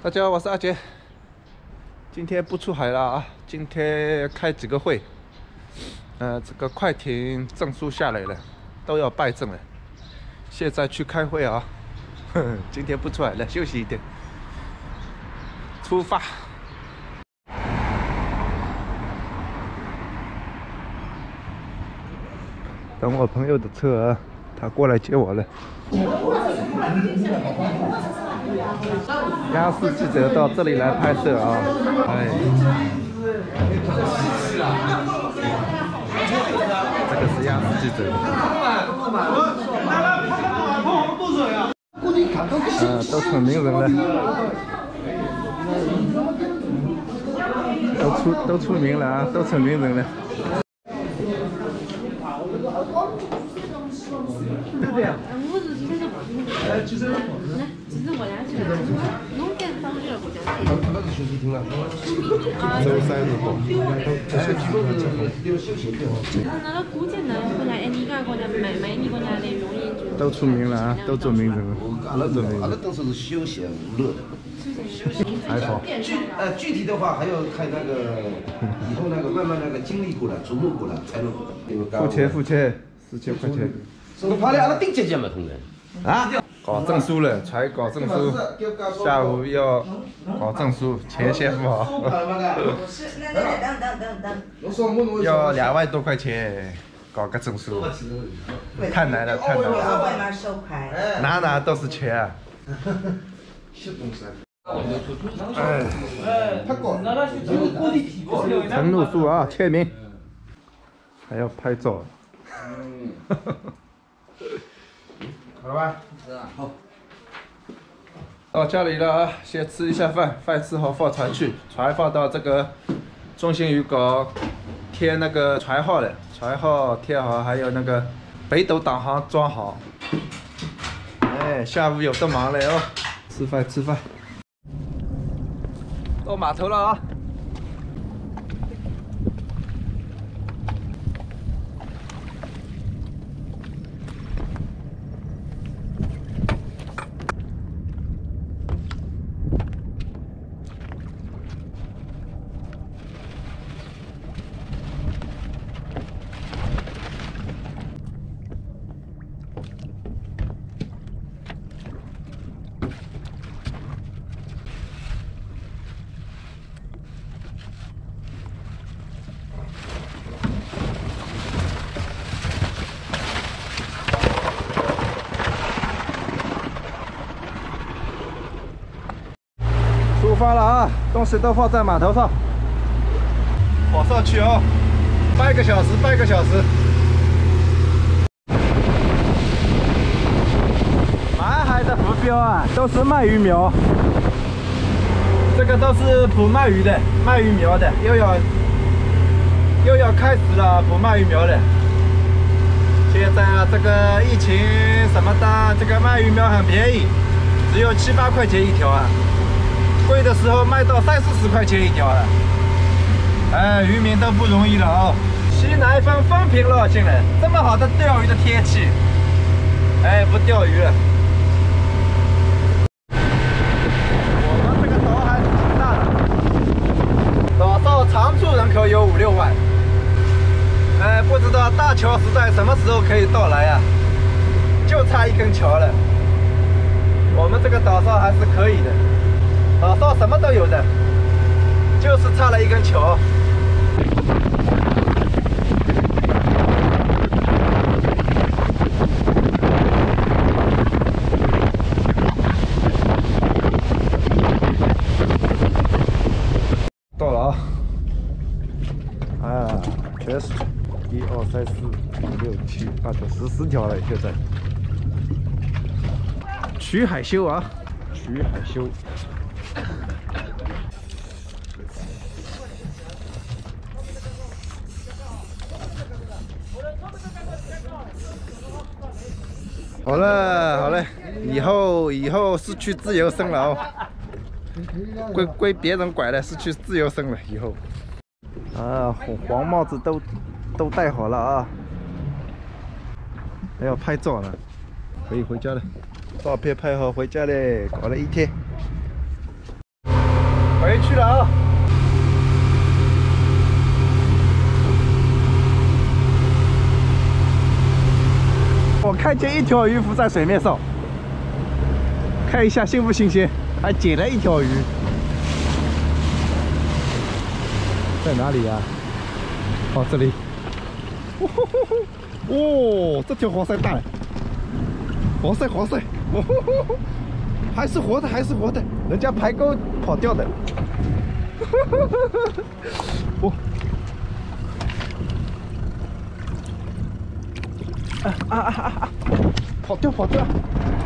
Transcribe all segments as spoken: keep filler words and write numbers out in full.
大家好，我是阿杰。今天不出海了啊，今天开几个会。呃，这个快艇证书下来了，都要拜证了。现在去开会啊。呵呵，今天不出海了，休息一点。出发。等我朋友的车啊，他过来接我了。央视记者到这里来拍摄啊，哎，这个是央视记者。嗯，都成名人了，都出都出名了啊，都成名人了。对不对？我是今天的呃，其实，其实我俩去了，弄点方式不讲。那是休息厅了。周三日播。哎，几个人有休息的哦。那个估计呢，国家哎，你看国家买买你国家的容易就。都出名了啊，都做名人了。那都那都是休闲娱乐的。休闲。还好。具呃具体的话还要看那个以后那个慢慢那个经历过了、琢磨过了才能。付钱付钱，四千块钱。我跑的阿拉顶级节嘛，同仁。啊？搞证书了，才搞证书，下午要搞证书，钱先付好。要两万多块钱搞个证书，太难了，太难了。哪哪都是钱啊！哎，陈露书啊，签名，还要拍照。好了吧？好。到家里了啊，先吃一下饭，饭吃好放船去，船放到这个中心渔港贴那个船号了，船号贴好，还有那个北斗导航装好。哎，下午有的忙了哦，吃饭吃饭。到码头了啊。出发了啊！东西都放在码头上，跑上去哦，半个小时，半个小时。满海的浮标啊，都是鳗鱼苗，这个都是捕鳗鱼的，鳗鱼苗的，又要又要开始了捕鳗鱼苗的。现在啊，这个疫情什么的，这个鳗鱼苗很便宜，只有七八块钱一条啊。贵的时候卖到三四十块钱一条了，哎，渔民都不容易了啊、哦！西南风风平浪静了，这么好的钓鱼的天气，哎，不钓鱼了。我们这个岛还是挺大的，岛上常住人口有五六万，哎，不知道大桥时代什么时候可以到来啊？就差一根桥了。我们这个岛上还是可以的。岛上什么都有的，就是差了一根桥。到了啊！啊，全是一二三四五六七八九十四条了，现在。取海修啊，取海修。好了好了，以后以后失去自由身了哦，归归别人管了，失去自由身了以后。啊，黄黄帽子都都戴好了啊，还要拍照呢，可以回家了。照片拍好回家嘞，搞了一天。 回去了啊！我看见一条鱼浮在水面上，看一下新不新鲜？还捡了一条鱼，在哪里呀、啊？哦，这里。哦，这条活塞大了，活塞活塞，哦，还是活的，还是活的，人家排钩跑掉的。哦，啊啊啊啊啊！跑掉跑掉！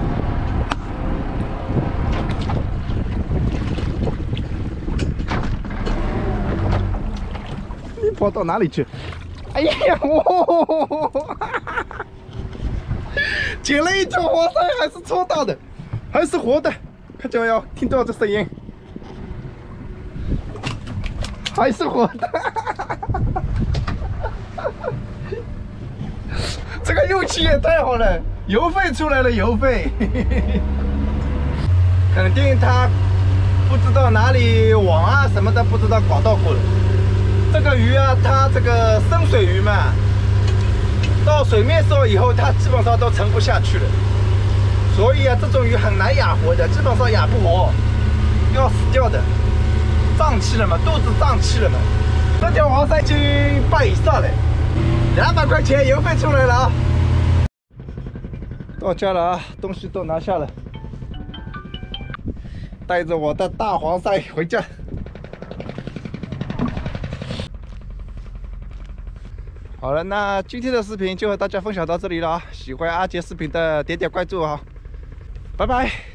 你跑到哪里去？哎呀，哦，捡了一条活塞，还是抽到的，还是活的，看见没有？听到这声音，还是活的。这个运气也太好了，邮费出来了，邮费。肯定他不知道哪里网啊什么的，不知道搞到过了。这个鱼啊，它这个深水鱼嘛，到水面上以后，它基本上都沉不下去了。所以啊，这种鱼很难养活的，基本上养不活，要死掉的。胀气了嘛，肚子胀气了嘛。这条黄鳃斤半以上了，两百块钱邮费出来了啊！到家了啊，东西都拿下了，带着我的大黄鳃回家。好了，那今天的视频就和大家分享到这里了啊！喜欢阿杰视频的点点关注啊，拜拜。